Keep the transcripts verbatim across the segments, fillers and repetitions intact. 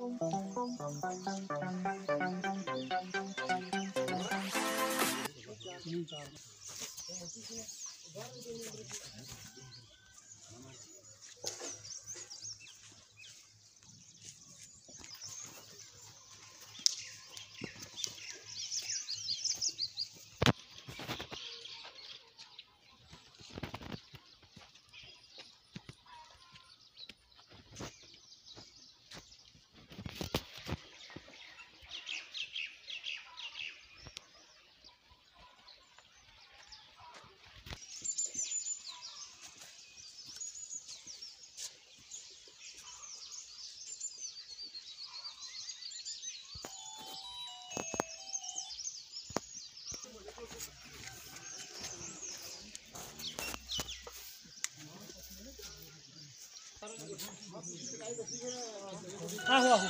आहो आहो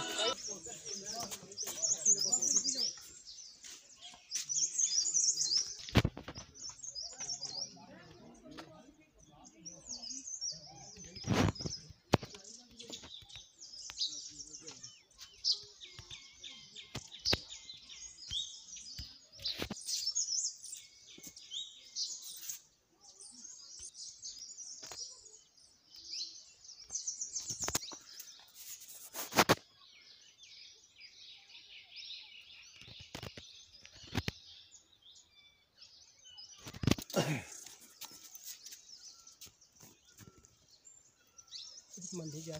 मंडी जा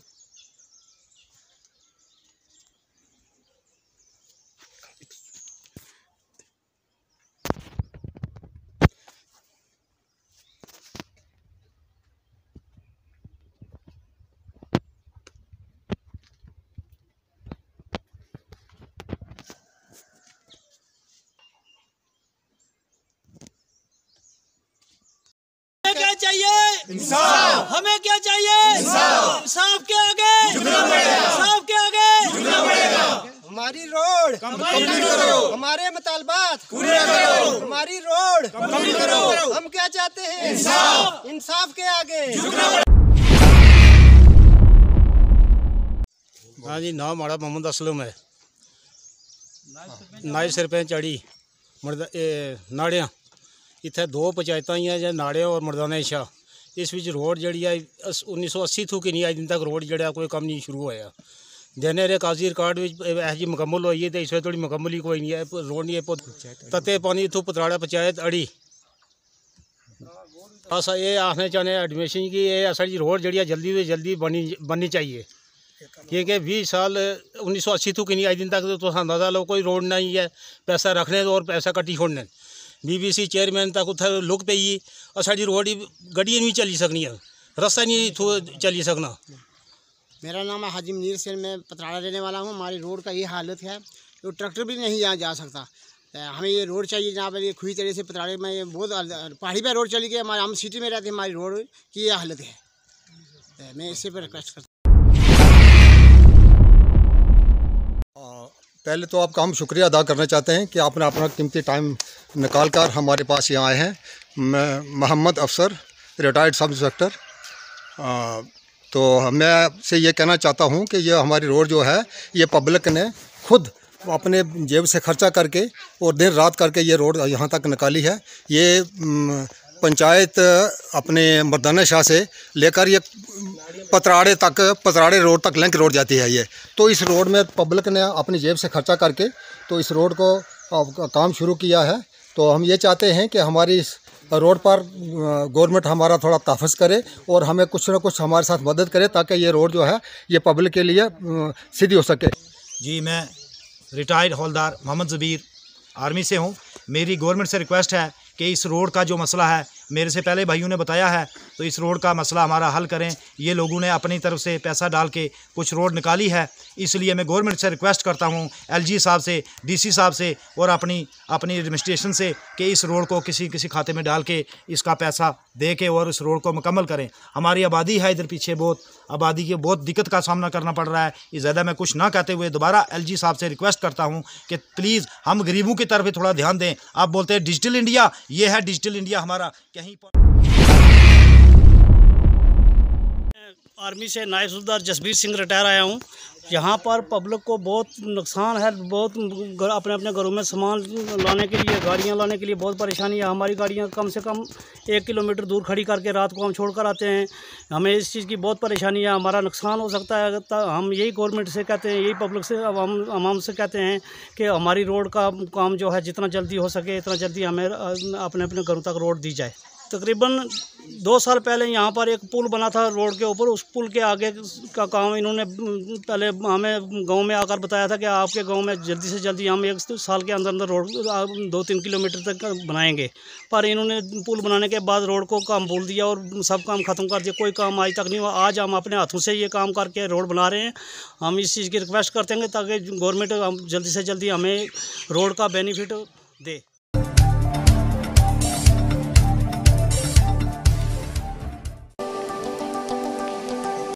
क्या चाहिए इंसाफ, हमें क्या चाहिए इंसाफ, इंसाफ के आगे झुकना पड़ेगा, इंसाफ के आगे झुकना पड़ेगा। हमारी रोड कंप्लीट करो, हमारे मुतालबात पूरे करो, हमारी रोड कंप्लीट करो। हम क्या चाहते हैं इंसाफ, इंसाफ के आगे झुकना पड़ेगा। हाँ जी, नाम हमारा मोहम्मद असलम है। नायब सरपंच अड़ी मरदा नाड़िया इतने दो पंचायत ही हैं, नाड़े और मरदाना शाह। इस विच रोड जी है उन्नीस सौ अस्सी थू की नहीं अज दिन तक रोड जड़ा कोई कम नहीं शुरू होया। देने रे काजी रिकॉर्ड ऐसी जी मुकम्मल हुई है तो इस वे थोड़ी मुकम्मल ही कोई नहीं है। रोड नहीं है तते पानी इतों पतराड़ा पंचायत अड़ी। अस ये आखने चाहते एडमिशन की ये असल रोड जी जल्दी से जल्दी बनी बननी चाहिए, क्योंकि बीस साल उन्नीस सौ अस्सी थू की नहीं अज दिन तक तो अंदाजा लो कोई रोड नहीं है। पैसा रखने और पैसा कट्टी छोड़ने बी बी सी चेयरमैन तक उत लुक पई और साड़ी रोड गड्डियां नहीं चली सकनी है, रास्ता नहीं थो चली सकना। मेरा नाम है हाजी मुनीर सेन, मैं पतराड़ा रहने वाला हूँ। हमारी रोड का ये हालत है तो ट्रैक्टर भी नहीं यहाँ जा सकता। तो हमें ये रोड चाहिए जहाँ पर ये खुली तरह से पतराड़े में ये बहुत पहाड़ी पर रोड चली गई। हमारे हम सिटी में रहते हैं, हमारी रोड की ये हालत है। तो मैं इससे पर रिक्वेस्ट करता हूँ। पहले तो आपका हम शुक्रिया अदा करना चाहते हैं कि आपने अपना कीमती टाइम निकाल कर हमारे पास यहाँ आए हैं। मैं मोहम्मद अफसर, रिटायर्ड सब इंस्पेक्टर। तो मैं आपसे ये कहना चाहता हूँ कि ये हमारी रोड जो है ये पब्लिक ने खुद अपने जेब से खर्चा करके और दिन रात करके ये रोड यहाँ तक निकाली है। ये पंचायत अपने मर्दाना शाह से लेकर ये पतराड़े तक पतराड़े रोड तक लिंक रोड जाती है ये। तो इस रोड में पब्लिक ने अपनी जेब से खर्चा करके तो इस रोड को काम शुरू किया है। तो हम ये चाहते हैं कि हमारी इस रोड पर गवर्नमेंट हमारा थोड़ा तहफ़्फ़ुज़ करे और हमें कुछ ना कुछ हमारे साथ मदद करे ताकि ये रोड जो है ये पब्लिक के लिए सीधी हो सके। जी, मैं रिटायर्ड हौलदार मोहम्मद ज़बीर आर्मी से हूँ। मेरी गवर्नमेंट से रिक्वेस्ट है कि इस रोड का जो मसला है, मेरे से पहले भाइयों ने बताया है, तो इस रोड का मसला हमारा हल करें। ये लोगों ने अपनी तरफ से पैसा डाल के कुछ रोड निकाली है, इसलिए मैं गवर्नमेंट से रिक्वेस्ट करता हूँ, एलजी साहब से, डीसी साहब से और अपनी अपनी एडमिनिस्ट्रेशन से कि इस रोड को किसी किसी खाते में डाल के इसका पैसा दे के और इस रोड को मुकम्मल करें। हमारी आबादी है इधर पीछे, बहुत आबादी की बहुत दिक्कत का सामना करना पड़ रहा है। इस ज़्यादा मैं कुछ ना कहते हुए दोबारा एलजी साहब से रिक्वेस्ट करता हूँ कि प्लीज़ हम गरीबों की तरफ थोड़ा ध्यान दें। आप बोलते हैं डिजिटल इंडिया, ये है डिजिटल इंडिया हमारा कहीं पर। आर्मी से नायब सूबेदार जसबीर सिंह रिटायर आया हूँ। यहाँ पर पब्लिक को बहुत नुकसान है, बहुत अपने अपने घरों में सामान लाने के लिए, गाड़ियाँ लाने के लिए बहुत परेशानी है। हमारी गाड़ियाँ कम से कम एक किलोमीटर दूर खड़ी करके रात को हम छोड़ कर आते हैं। हमें इस चीज़ की बहुत परेशानी है, हमारा नुकसान हो सकता है। हम यही गवर्नमेंट से कहते हैं, यही पब्लिक से अब हम आवाम से कहते हैं कि हमारी रोड का काम जो है जितना जल्दी हो सके इतना जल्दी हमें अपने अपने घरों तक रोड दी जाए। तकरीबन दो साल पहले यहाँ पर एक पुल बना था रोड के ऊपर, उस पुल के आगे का काम इन्होंने पहले हमें गांव में आकर बताया था कि आपके गांव में जल्दी से जल्दी हम एक साल के अंदर अंदर रोड दो तीन किलोमीटर तक बनाएंगे। पर इन्होंने पुल बनाने के बाद रोड को काम बोल दिया और सब काम ख़त्म कर दिया, कोई काम आज तक नहीं हुआ। आज हम अपने हाथों से ये काम करके रोड बना रहे हैं। हम इस चीज़ की रिक्वेस्ट करते हैं ताकि गवर्नमेंट जल्दी से जल्दी हमें रोड का बेनिफिट दे।